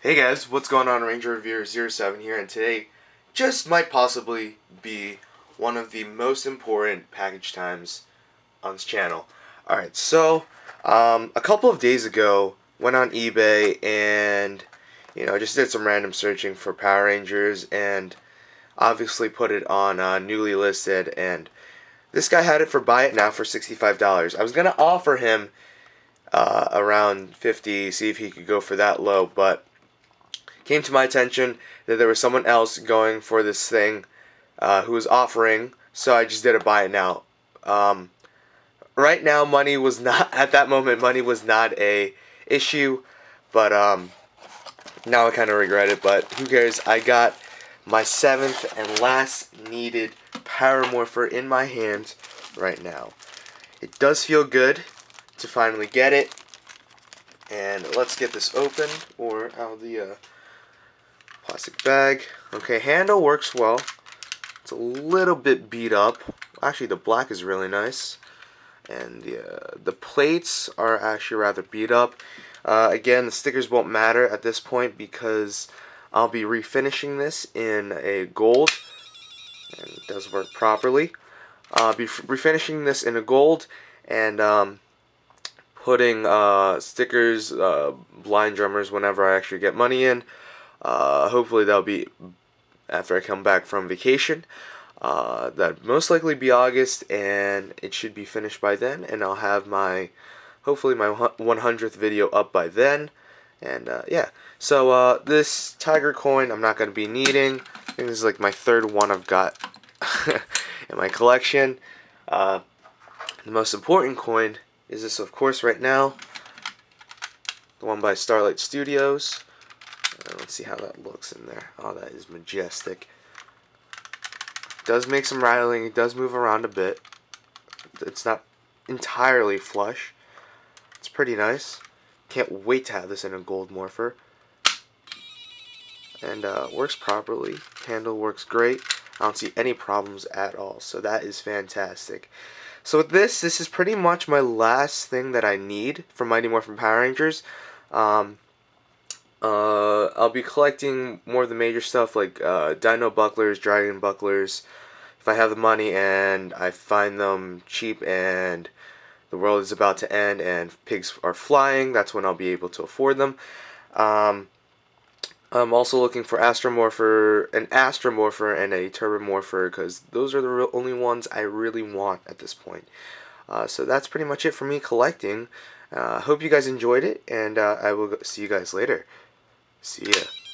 Hey guys, what's going on? Ranger Revere 07 here, and today just might possibly be one of the most important package times on this channel. Alright, so a couple of days ago, went on eBay and just did some random searching for Power Rangers and obviously put it on newly listed, and this guy had it for buy it now for $65. I was gonna offer him around 50, see if he could go for that low, but came to my attention that there was someone else going for this thing who was offering, so I just did a buy it now. Right now, money was not, at that moment, money was not a issue, but now I kind of regret it, but who cares. I got my 7th and last needed Power Morpher in my hands right now. It does feel good to finally get it, and let's get this open, or out of the plastic bag. Okay, handle works well. It's a little bit beat up. Actually, the black is really nice. And the plates are actually rather beat up. Again, the stickers won't matter at this point because I'll be refinishing this in a gold. And it does work properly. I'll be refinishing this in a gold and putting stickers, blind drummers whenever I actually get money in. Hopefully that'll be after I come back from vacation. That'd most likely be August, and it should be finished by then, and I'll have hopefully my 100th video up by then. And yeah, so this tiger coin I'm not going to be needing. I think this is like my 3rd one I've got in my collection. The most important coin is this, of course, right now. The one by Starlight Studios. Let's see how that looks in there. Oh, that is majestic. It does make some rattling. It does move around a bit. It's not entirely flush. It's pretty nice. Can't wait to have this in a gold morpher. And works properly. Handle works great. I don't see any problems at all. So that is fantastic. So with this is pretty much my last thing that I need from Mighty Morphin Power Rangers. I'll be collecting more of the major stuff like Dino Bucklers, Dragon Bucklers. If I have the money and I find them cheap and the world is about to end and pigs are flying, that's when I'll be able to afford them. I'm also looking for an Astromorpher and a Turbomorpher because those are the only ones I really want at this point. So that's pretty much it for me collecting. Hope you guys enjoyed it, and I will see you guys later. See ya.